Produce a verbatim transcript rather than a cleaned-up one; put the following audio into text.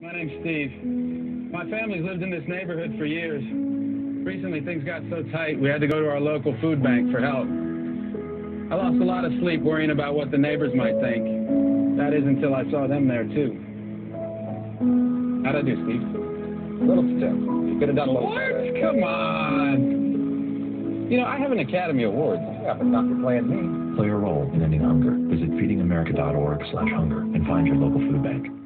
My name's Steve. My family's lived in this neighborhood for years. Recently, things got so tight, we had to go to our local food bank for help. I lost a lot of sleep worrying about what the neighbors might think. That is until I saw them there, too. How'd I do, Steve? A little stiff. You could have done a little What? better. Come on. You know, I have an Academy Award. Yeah, but not for playing me. Play a role in ending hunger. Visit feeding america dot org slash hunger and find your local food bank.